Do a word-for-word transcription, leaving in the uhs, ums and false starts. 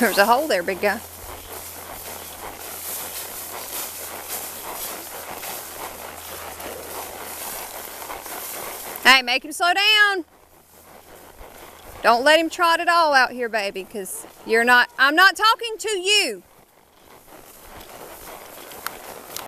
There's a hole there, big guy. Hey, make him slow down. Don't let him trot it all out here, baby, because you're not, I'm not talking to you.